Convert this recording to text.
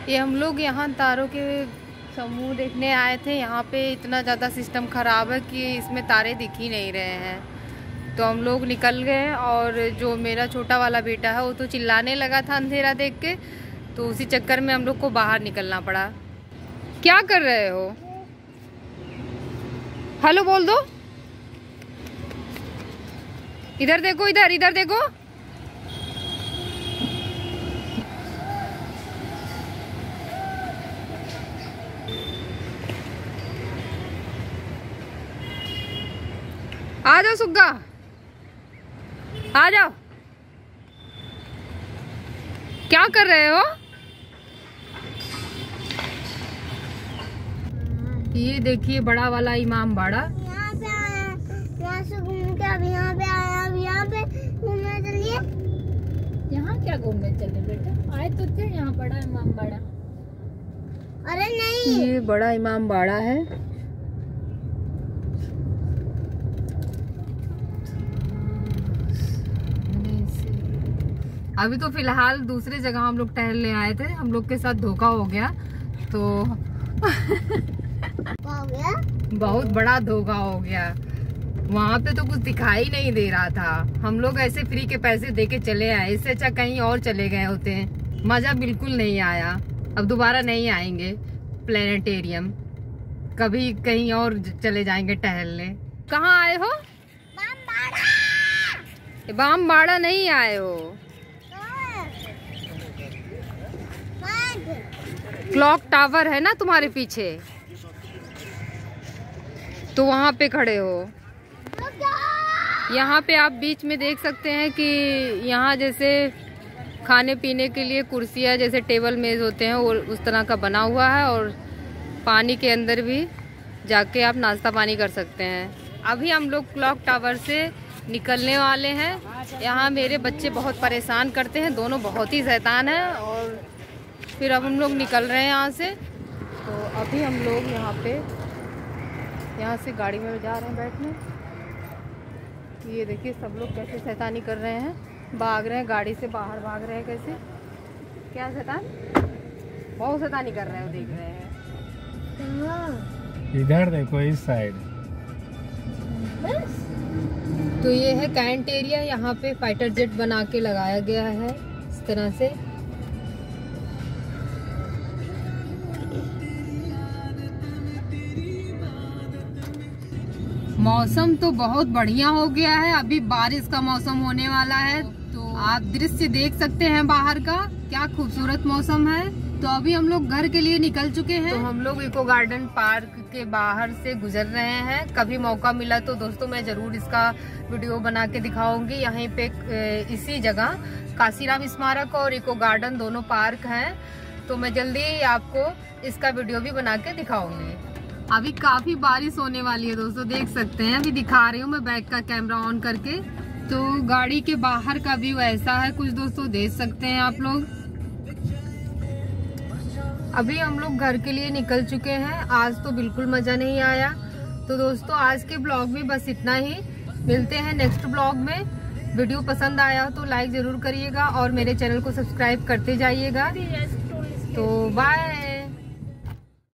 ये हम लोग यहाँ तारों के समूह देखने आए थे। यहाँ पे इतना ज़्यादा सिस्टम ख़राब है कि इसमें तारे दिख ही नहीं रहे हैं। तो हम लोग निकल गए और जो मेरा छोटा वाला बेटा है वो तो चिल्लाने लगा था अंधेरा देख के, तो उसी चक्कर में हम लोग को बाहर निकलना पड़ा। क्या कर रहे हो? हेलो बोल दो। इधर देखो, इधर देखो। आ जाओ सुग्गा, आ जाओ। क्या कर रहे हो? ये देखिए बड़ा वाला इमाम बाड़ा। यहाँ पे आया, यहाँ से घूम के अब यहाँ पे आया, अब यहाँ पे घूमने चलिए। यहाँ क्या घूमने चले बेटा? आए तो थे यहाँ बड़ा इमाम बाड़ा। अरे नहीं, ये बड़ा इमाम बाड़ा है। अभी तो फिलहाल दूसरी जगह हम लोग टहलने आए थे, हम लोग के साथ धोखा हो गया। तो हो गया, बहुत बड़ा धोखा हो गया। वहाँ पे तो कुछ दिखाई नहीं दे रहा था। हम लोग ऐसे फ्री के पैसे देके चले आए, इससे अच्छा कहीं और चले गए होते हैं। मजा बिल्कुल नहीं आया। अब दोबारा नहीं आएंगे प्लेनेटेरियम, कभी कहीं और चले जाएंगे टहलने। कहाँ आए हो? बामबाड़ा नहीं आए हो, क्लॉक टावर है ना तुम्हारे पीछे, तो वहाँ पे खड़े हो। यहाँ पे आप बीच में देख सकते हैं कि यहाँ जैसे खाने पीने के लिए कुर्सियाँ जैसे टेबल मेज होते हैं वो उस तरह का बना हुआ है, और पानी के अंदर भी जाके आप नाश्ता पानी कर सकते हैं। अभी हम लोग क्लॉक टावर से निकलने वाले हैं। यहाँ मेरे बच्चे बहुत परेशान करते हैं, दोनों बहुत ही शैतान हैं। और फिर अब हम लोग निकल रहे हैं यहाँ से। तो अभी हम लोग यहाँ से गाड़ी में जा रहे हैं बैठने। ये देखिए सब लोग कैसे शैतानी कर रहे हैं, भाग रहे हैं गाड़ी से बाहर, भाग रहे हैं कैसे। क्या शैतान, बहुत शैतानी कर रहे हैं, देख रहे हैं। इधर देखो, इस साइड। तो ये है कैंट एरिया, यहाँ पे फाइटर जेट बना के लगाया गया है इस तरह से। मौसम तो बहुत बढ़िया हो गया है, अभी बारिश का मौसम होने वाला है। तो आप दृश्य देख सकते हैं बाहर का, क्या खूबसूरत मौसम है। तो अभी हम लोग घर के लिए निकल चुके हैं। तो हम लोग इको गार्डन पार्क के बाहर से गुजर रहे हैं। कभी मौका मिला तो दोस्तों मैं जरूर इसका वीडियो बना के दिखाऊंगी। यहीं पे इसी जगह काशीराम स्मारक और इको गार्डन दोनों पार्क हैं। तो मैं जल्दी ही आपको इसका वीडियो भी बना के दिखाऊंगी। अभी काफी बारिश होने वाली है दोस्तों, देख सकते हैं। अभी दिखा रही हूँ मैं बैक का कैमरा ऑन करके। तो गाड़ी के बाहर का व्यू ऐसा है कुछ दोस्तों, देख सकते हैं आप लोग। अभी हम लोग घर के लिए निकल चुके हैं। आज तो बिल्कुल मजा नहीं आया। तो दोस्तों आज के ब्लॉग में बस इतना ही। मिलते हैं नेक्स्ट ब्लॉग में। वीडियो पसंद आया तो लाइक जरूर करिएगा और मेरे चैनल को सब्सक्राइब करते जाइएगा। तो बाय।